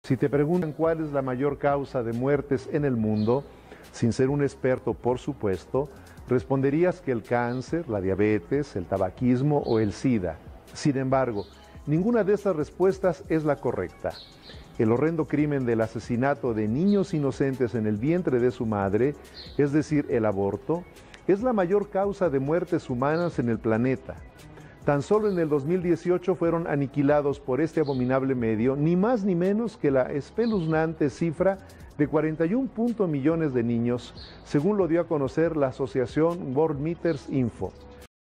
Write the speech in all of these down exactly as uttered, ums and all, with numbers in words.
Si te preguntan cuál es la mayor causa de muertes en el mundo, sin ser un experto, por supuesto, responderías que el cáncer, la diabetes, el tabaquismo o el SIDA. Sin embargo, ninguna de estas respuestas es la correcta. El horrendo crimen del asesinato de niños inocentes en el vientre de su madre, es decir, el aborto, es la mayor causa de muertes humanas en el planeta. Tan solo en el dos mil dieciocho fueron aniquilados por este abominable medio ni más ni menos que la espeluznante cifra de cuarenta y un punto millones de niños, según lo dio a conocer la asociación World Meters Info.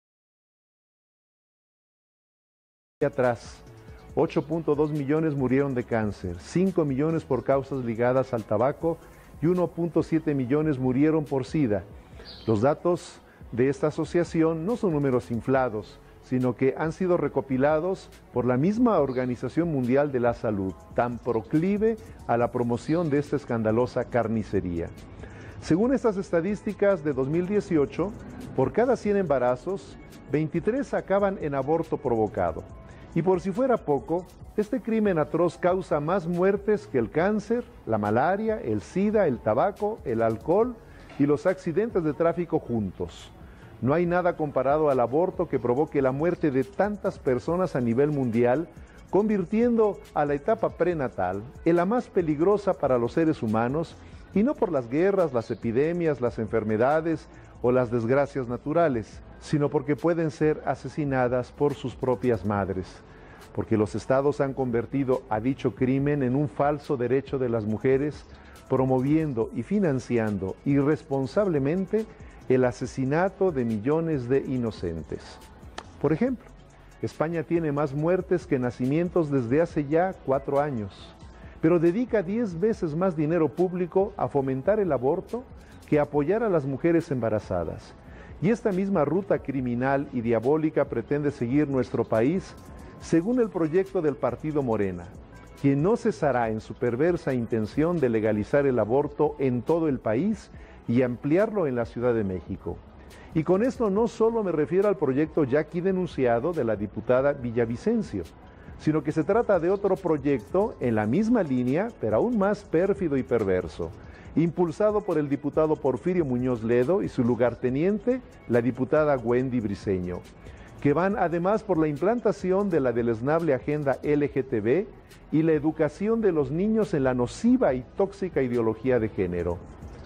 Atrás, ocho punto dos millones murieron de cáncer, cinco millones por causas ligadas al tabaco y uno punto siete millones murieron por SIDA. Los datos de esta asociación no son números inflados, sino que han sido recopilados por la misma Organización Mundial de la Salud, tan proclive a la promoción de esta escandalosa carnicería. Según estas estadísticas de dos mil dieciocho, por cada cien embarazos, veintitrés acaban en aborto provocado. Y por si fuera poco, este crimen atroz causa más muertes que el cáncer, la malaria, el SIDA, el tabaco, el alcohol y los accidentes de tráfico juntos. No hay nada comparado al aborto que provoque la muerte de tantas personas a nivel mundial, convirtiendo a la etapa prenatal en la más peligrosa para los seres humanos, y no por las guerras, las epidemias, las enfermedades o las desgracias naturales, sino porque pueden ser asesinadas por sus propias madres, porque los estados han convertido a dicho crimen en un falso derecho de las mujeres, promoviendo y financiando irresponsablemente el asesinato de millones de inocentes. Por ejemplo, España tiene más muertes que nacimientos desde hace ya cuatro años, pero dedica diez veces más dinero público a fomentar el aborto que a apoyar a las mujeres embarazadas. Y esta misma ruta criminal y diabólica pretende seguir nuestro país, según el proyecto del partido Morena, quien no cesará en su perversa intención de legalizar el aborto en todo el país y ampliarlo en la Ciudad de México. Y con esto no solo me refiero al proyecto ya aquí denunciado de la diputada Villavicencio, sino que se trata de otro proyecto en la misma línea, pero aún más pérfido y perverso, impulsado por el diputado Porfirio Muñoz Ledo y su lugarteniente, la diputada Wendy Briceño, que van además por la implantación de la deleznable agenda L G T B y la educación de los niños en la nociva y tóxica ideología de género.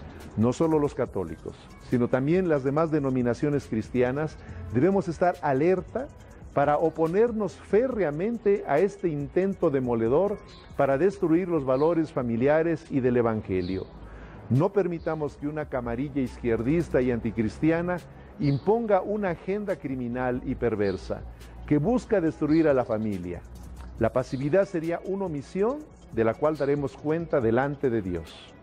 No solo los católicos, sino también las demás denominaciones cristianas debemos estar alerta para oponernos férreamente a este intento demoledor para destruir los valores familiares y del Evangelio. No permitamos que una camarilla izquierdista y anticristiana imponga una agenda criminal y perversa que busca destruir a la familia. La pasividad sería una omisión de la cual daremos cuenta delante de Dios.